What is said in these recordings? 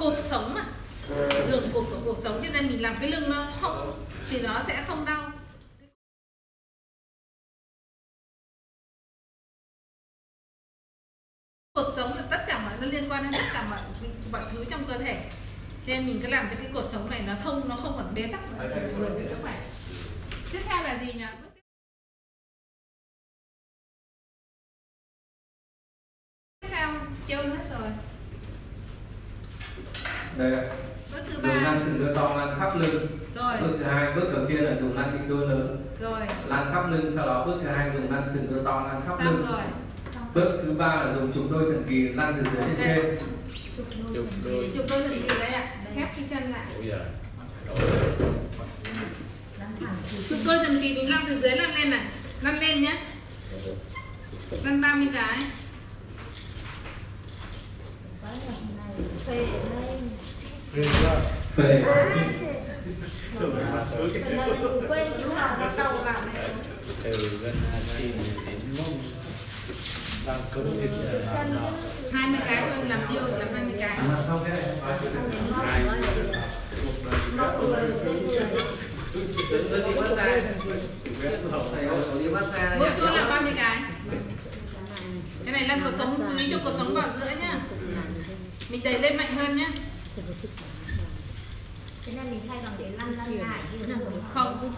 cột sống mà, giường cột sống, cho nên mình làm cái lưng nó không thì nó sẽ không đau. Cột sống là tất cả nó liên quan đến tất cả mọi thứ trong cơ thể, cho nên mình cứ làm cho cái cột sống này nó thông, nó không còn bế tắc nữa, vừa với sức khỏe. Tiếp theo là gì nhỉ? Tiếp theo chơi hết rồi. Đây ạ. Bước thứ Dùng 3 lăn sừng cơ to lăn khắp lưng. Rồi. Bước thứ 2, bước đầu tiên là dùng lăn kinh đôi lớn. Rồi. Lăn khắp lưng, sau đó bước thứ 2 dùng lăn sừng cơ to lăn khắp lưng. Rồi. Bước thứ 3 là dùng trục đôi thần kỳ lăn từ dưới lên trên. Trục đôi thần kỳ đấy ạ. Khép cái chân lại. Trục đôi thần kỳ mình lăn từ dưới lăn lên này, lăn lên nhé. Lăn 30 cái. Phê lên. Phê. Lần này mình quên chịu học bắt đầu làm này. Từ gần Hà đến mông đang cứng thịt 20 cái thôi, làm tiêu làm 20 cái. Không thế. Mỗi chỗ là 30 cái. Cái này lăn cột sống, chú ý cho cột sống vào giữa nhá. Mình đẩy lên mạnh hơn nhá. Cái này mình thay bằng để lăn lại Không.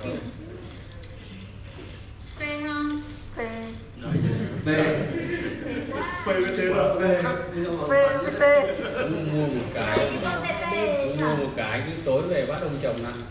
Phê không? Phê. Phê. Phê với tê rồi. Phê với tê. mua một cái chứ tối về bắt ông chồng ăn.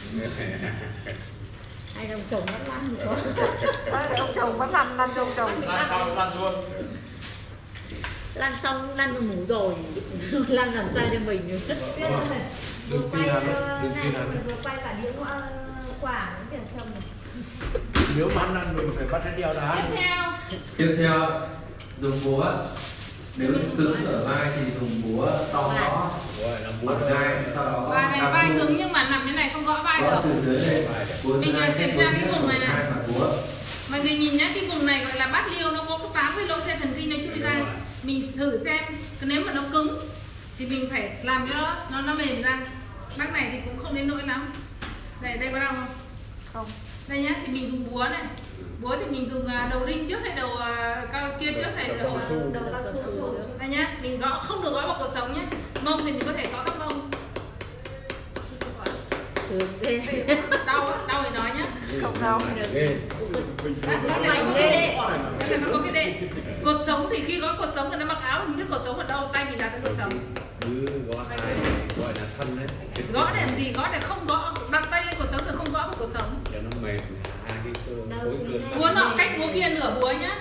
Hai ông chồng bắt lăn nữa. Đấy, ông chồng bắt lăn cho ông chồng. Lăn luôn. Lăn xong lăn ngủ rồi. Lăn làm sao cho mình. Đừng tin hắn, đừng tin hắn. Vừa quay cả những quả những tiền chồng. Nếu mà ăn mình phải bắt hết đeo đá. Tiếp theo dùng búa. Nếu cứng ở vai thì dùng búa to gõ. Búa gai, sau đó Vai này vai cứng nhưng mà nằm như này không gõ vai được. từ dưới lên. Mình kiểm tra cái vùng này này. Búa. Mọi người nhìn nhá, cái vùng này gọi là bát liêu, nó có 8 cái lỗ xe thần kinh nó chui ra. Mình thử xem, nếu mà nó cứng thì mình phải làm cho nó mềm ra. Bác này thì cũng không đến nỗi lắm. Đây có đau không? Không. Đây nhá, thì mình dùng búa này. Búa thì mình dùng đầu đinh trước hay đầu kia trước hay đầu cao su. Đây nhá, mình gõ không được gõ vào cột sống nhé. Mông thì mình có thể gõ các mông. Đau thì nói nhá. Không đau. Bác này có cái đệm. Bác này có cái đệm. Cột sống thì khi gõ cột sống thì nó mặc áo mình biết cột sống ở đâu, tay mình đặt cái cột sống. Gõ hai gọi là thân đấy. Gõ để làm gì? Gõ để không gõ, đặt tay lên cột sống thì không gõ vào cột sống. Cho nó mềm hai cái khối cơ. Búa nọ cách búa kia nửa búa nhá.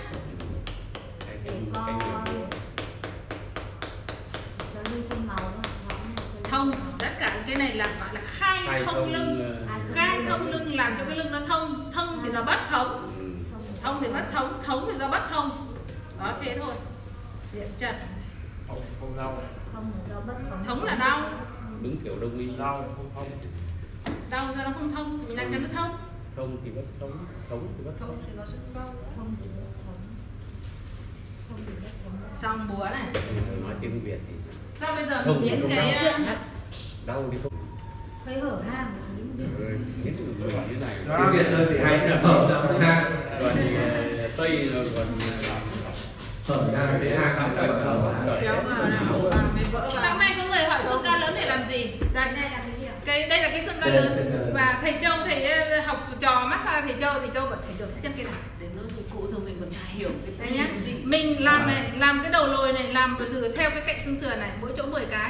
Thông, tất cả cái này là gọi là khai thông lưng. Khai thông lưng làm cho cái lưng nó thông. Thông thì nó bắt thống. Thông thì bắt thống, thống thì do bắt thông. Đó thế thôi. Diện trật. Không đau. Không do bất thống. Thống là đau. Đúng kiểu đông y. Đau không. Đau do nó không thông, mình làm cho nó thông. Thông thì bất thống, thống thì bất thông. Thông thì nó sẽ đau. Thông thì bất thống. Thông thì bất thống. Xong búa này. Nói tiếng Việt thì Sao bây giờ mình đến cái đau thì không. Hơi hở hang một tí. Hết người như này. Tiếng Việt thôi thì hay hở ra. Còn Tây rồi còn Hở ra cái hang không phải hở. Sáng nay có người hỏi xương ca lớn để làm gì? Đây. Đây là cái xương ca lớn. Và thầy Châu thầy học trò massage thầy Châu bảo thầy Châu sẽ chân cái này. Để nó dụng cụ rồi mình còn chả hiểu Đây nhá. Mình làm này, làm cái đầu lồi này, làm từ theo cái cạnh xương sườn này, mỗi chỗ 10 cái.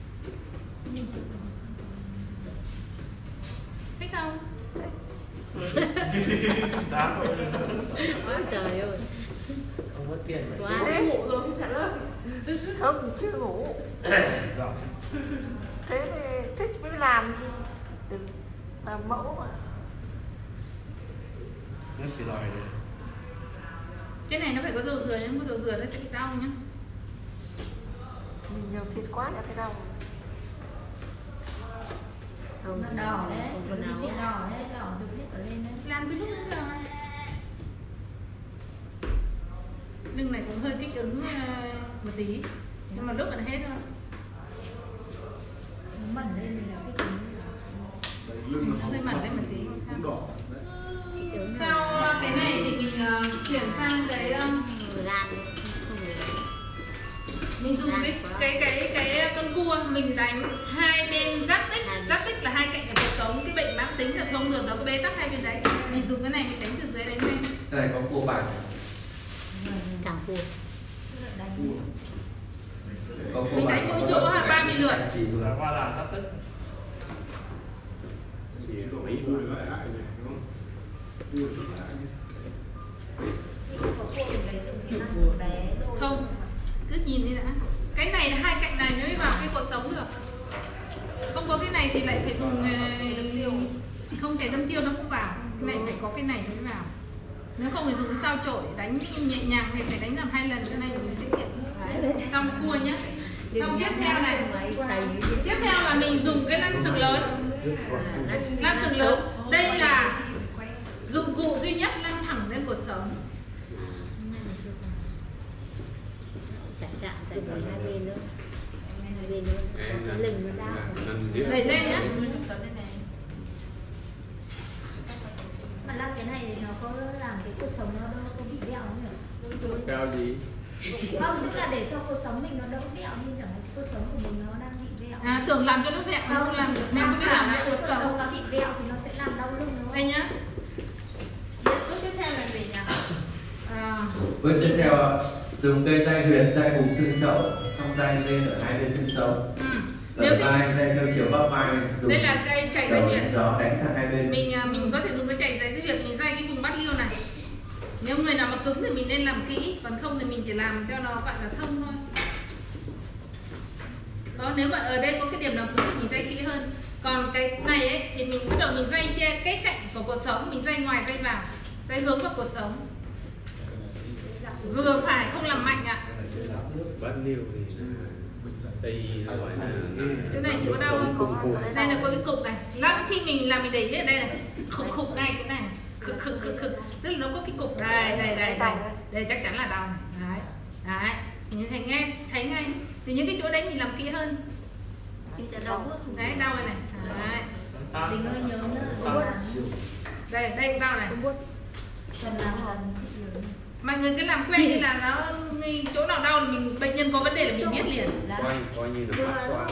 Thích không? Trời ơi. Không mất tiền Quá. Thế ngủ rồi không thật đâu. Không, chưa ngủ. Thế thì thích mới làm gì? Đừng làm mẫu mà. Rất chỉ lòi này. Cái này nó phải có dầu dừa nhá, có dầu dừa nó sẽ bị đau nhá. Mình nhiều thịt quá cho thấy đau. Nó đỏ đấy, chị đỏ đấy, đỏ rực hết cả lên đấy. Làm cái lúc nữa rồi. Lưng này cũng hơi kích ứng một tí, nhưng mà lúc là hết thôi. cái con cua mình đánh hai bên giáp tích là hai cạnh của cột sống. Cái bệnh mãn tính là không được, nó có bế tắc hai bên đấy. Mình dùng cái này mình đánh từ dưới đánh lên. Cái này có cua bản. Càng cua. Mình đánh mỗi chỗ 30 lượt. Là qua là tắt tích. Không, cứ nhìn đi đã. Cái này là hai cạnh này mới vào cái cột sống được. Không có cái này thì lại phải dùng đâm tiêu. Không thể đâm tiêu nó cũng vào. Cái này phải có cái này mới vào. Nếu không phải dùng sao chổi đánh nhẹ nhàng thì phải đánh làm 2 lần. Cái này mình tiết kiệm. Xong cua nhá. Xong tiếp theo này. Tiếp theo là mình dùng cái lăn sừng lớn. Lăn sừng lớn. Đây là dụng cụ duy nhất lăn thẳng lên cột sống. Chạm tại hai bên nữa. Hai bên nữa. Cái lưng nó đau. Đẩy lên nhá. Mà lăn cái này thì nó có làm cái cột sống nó đỡ có bị vẹo không nhỉ? Cao gì? Không, tức là để cho cột sống mình nó đỡ vẹo, nhưng chẳng hạn cột sống của mình nó đang bị vẹo. À, tưởng làm cho nó vẹo mà không làm được. Mình không biết làm cái cột sống. Nó bị vẹo thì nó sẽ làm đau lưng đúng không? Đây nhá. Bước tiếp theo là gì nhỉ? Bước tiếp theo dùng cây dây huyền dây vùng xương chậu, xong dây lên ở hai bên xương sống. Ở vai dây theo chiều bắp vai. Đây là cây chày dây huyền. Gió đánh sang hai bên. Mình có thể dùng cái chày dây huyền mình dây cái vùng bát liêu này. Nếu người nào mà cứng thì mình nên làm kỹ, còn không thì mình chỉ làm cho nó gọi là thông thôi. Đó, nếu mà ở đây có cái điểm nào cứng thì mình dây kỹ hơn. Còn cái này ấy thì mình bắt đầu mình dây cái cạnh của cột sống, mình dây ngoài dây vào, dây hướng vào cột sống. Vừa phải, không làm mạnh ạ. Bát liêu thì đây gọi là Chỗ này chỉ có đau không? Đây là có cái cục này. Lắm khi mình làm mình đẩy ở đây này, khục ngay chỗ này. Khực. Tức là nó có cái cục đây chắc chắn là đau này. Đấy. Nhìn thấy ngay. Thì những cái chỗ đấy mình làm kỹ hơn. Đấy, đau này. Đấy. Mình ơi nhớ nữa. Đây cũng đau này. Cần làm Mọi người cứ làm quen đi là nó chỗ nào đau thì bệnh nhân có vấn đề là mình biết liền. coi như là phát xoa.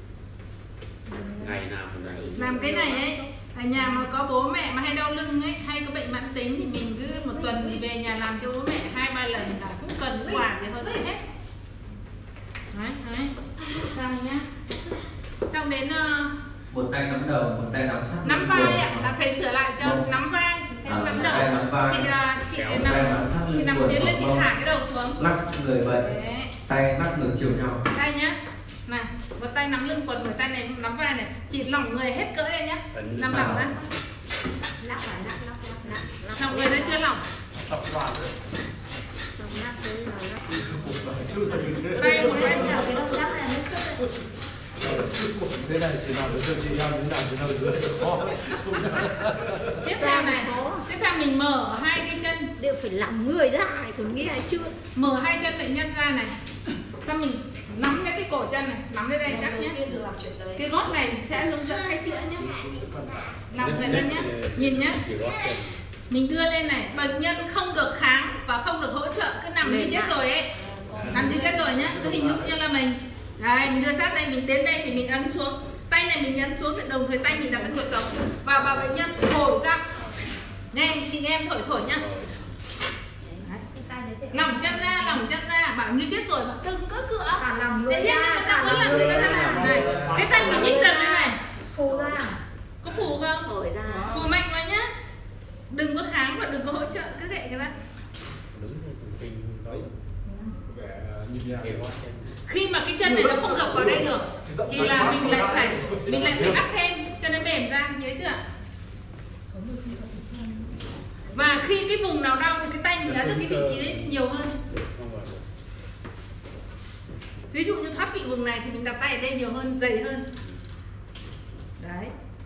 Ngày nào mà Làm cái này ấy, ở nhà mà có bố mẹ mà hay đau lưng ấy, hay có bệnh mãn tính thì mình cứ 1 tuần thì về nhà làm cho bố mẹ 2-3 lần là cũng cần quà gì hơn hết. Đấy. Xong nhá. Xong đến một tay nắm đầu, một tay nắm thắt. Nắm vai ạ, là phải sửa lại cho nắm vai. Nắm đầu. Chị nằm tiến lên, chị thả cái đầu xuống. Lắc người bệnh. Tay lắc ngược chiều nhau. Đây nhá. Này, một tay nắm lưng quần, một tay này nắm vai này. Chị lỏng người hết cỡ đây nhá. Nằm lỏng ra. Lắc. Lỏng người đấy chưa lỏng. Đây một bên. cái động tác này mới sức. Thế này chỉ làm được cho chị em, đến làm cho nó dưới khó. Tiếp theo này, tiếp theo mình mở 2 cái chân, đều phải lỏng người ra, còn nghe chưa? mở 2 chân bệnh nhân ra này. Xong mình nắm cái cổ chân này, nắm lên đây chắc nhé. Cái gót này sẽ hướng dẫn cách chữa nhé. Làm bệnh nhân nhé, nhìn nhé. Mình đưa lên này, bệnh nhân không được kháng và không được hỗ trợ, cứ nằm như chết rồi ấy. Nằm như chết rồi nhé, cứ hình dung như là mình. Đấy, mình đưa sát đây, mình đến đây thì mình ấn xuống. Tay này mình ấn xuống, đồng thời tay mình đặt cái cột sống. Và bảo bệnh nhân thổi ra. Này, chị em thổi nhá. Lỏng chân ra, bảo như chết rồi mà đừng có cựa. Thế nhiên người ta muốn làm gì người ta làm này. Cái tay mình nhích dần lên này. Phù ra. Có phù không? Thổi ra. Phù mạnh vào nhá. Đừng có kháng và đừng có hỗ trợ, cứ kệ người ta. Khi mà cái chân này nó không gập vào đây được thì là mình lại phải đắp thêm cho nó mềm ra, nhớ chưa? Và khi cái vùng nào đau thì cái tay mình ấn được cái vị trí đấy nhiều hơn. Ví dụ như thoát vị vùng này thì mình đặt tay ở đây nhiều hơn, dày hơn. Đấy.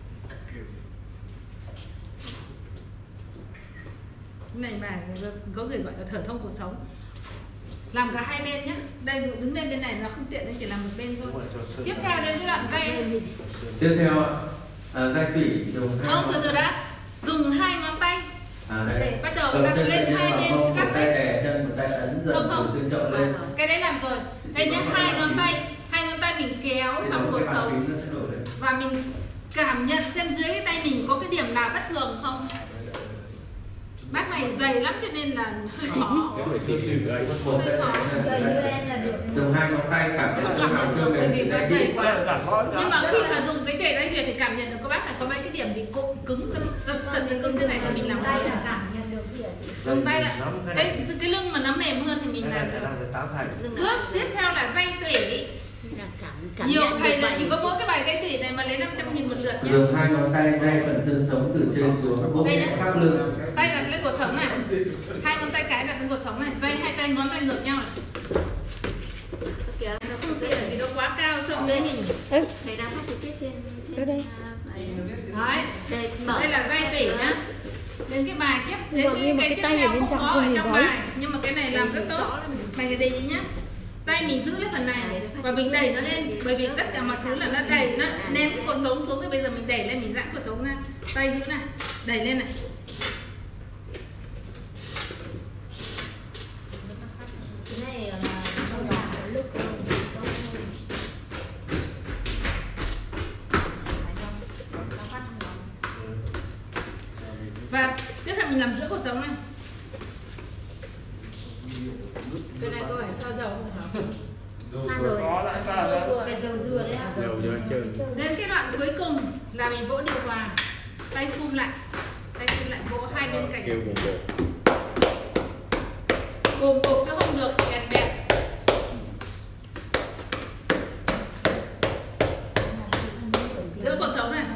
Cái này mà có người gọi là thở thông cột sống. Làm cả hai bên nhé. Đây đứng lên bên này nó không tiện nên chỉ làm một bên thôi. Tiếp theo đến cái đoạn dây. Tiếp theo dây tủy dùng không, từ đã. Dùng 2 ngón tay Để bắt đầu đặt lên hai bên cái giáp tay đấy. đè chân, một tay ấn dần từ xương chậu lên. Cái đấy làm rồi. Đây nhá, hai ngón tay mình kéo xong cột sống và mình cảm nhận xem dưới cái tay mình có cái điểm nào bất thường không. Bác này dày lắm cho nên là hơi khó. Hơi khó. Dùng hai ngón tay cảm Không nhận cảm nhận được bởi vì nó dày quá. Nhưng mà khi mà dùng cái chảy đáy huyệt thì cảm nhận được các bác này có mấy cái điểm bị cứng, nó bị sật cái cứng thế này thì mình làm tay tay là cảm nhận được gì hả chị? dùng tay là cái lưng mà nó mềm hơn thì mình làm được. Bước tiếp theo là dây tủy. Nhiều thầy là chỉ có mỗi cái bài dây tủy này mà lấy 500.000 một lượt nhé. Dùng hai ngón tay đay phần xương sống từ trên xuống, bóp nhẹ khắp lưng. Tay đặt lên cột sống này, hai ngón tay cái đặt lên cột sống này, dây hai tay ngón tay ngược nhau này. Kìa, nó không Đây là vì nó quá cao xong đấy nhìn. thầy đang phát trực tiếp trên đây. Đấy, đây là dây tủy nhá. Đến cái bài tiếp, đến cái tiếp theo không có ở trong bài, nhưng mà cái này làm rất tốt. Mày để ý nhá. Tay mình giữ lấy phần này và mình đẩy nó lên, bởi vì tất cả mọi thứ là nó đẩy, nó ném cái cột sống xuống, thì bây giờ mình đẩy lên, mình giãn cột sống ra, tay giữ này, đẩy lên này. Cái này là không làm một lúc Và tiếp theo mình làm giữa cột sống này. Cái này có phải xoa dầu không hả? rồi. Phải dầu dừa đấy ạ. Dầu cho trơn. Đến cái đoạn cuối cùng là mình vỗ điều hòa, tay khum lại vỗ hai bên cạnh. Kêu bùng bột. Bồm bột chứ không được bẹt bẹt. Giữa cột sống này.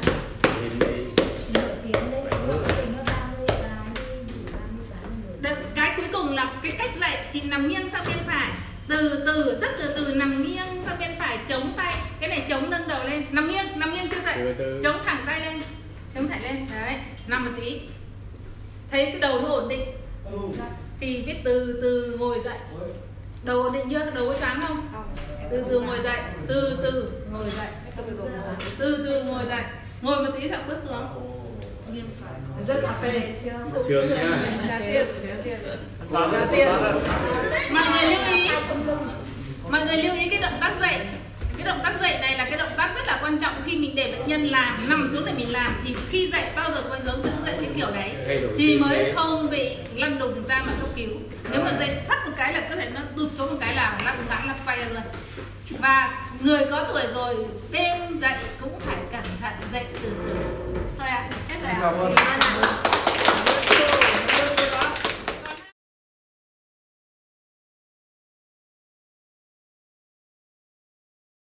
Cái cuối cùng là cái cách dạy, chị nằm nghiêng sang bên phải, rất từ từ nằm nghiêng sang bên phải, chống tay, cái này chống nâng đầu lên, nằm nghiêng chưa dậy, chống thẳng tay lên, đấy, nằm một tí, thấy cái đầu nó ổn định thì biết từ từ ngồi dậy. Đầu ổn định chưa? Đầu có choáng không? Từ từ ngồi dậy, từ từ ngồi dậy, ngồi một tí xong bước xuống. Nghiêng phải. Rất cà phê. Sướng nhá. Ra tiền. Mọi người lưu ý cái động tác dậy. Cái động tác dậy này là cái động tác rất là quan trọng khi mình để bệnh nhân làm, nằm xuống để mình làm, thì khi dậy bao giờ phải hướng dẫn dậy cái kiểu đấy thì mới không bị lăn đùng ra mà cấp cứu. Nếu mà dậy phát một cái là có thể nó tụt xuống một cái là lăn vã lăn quay ra luôn. Và người có tuổi rồi đêm dậy cũng phải cẩn thận, dậy từ từ. Thôi ạ, hết rồi ạ.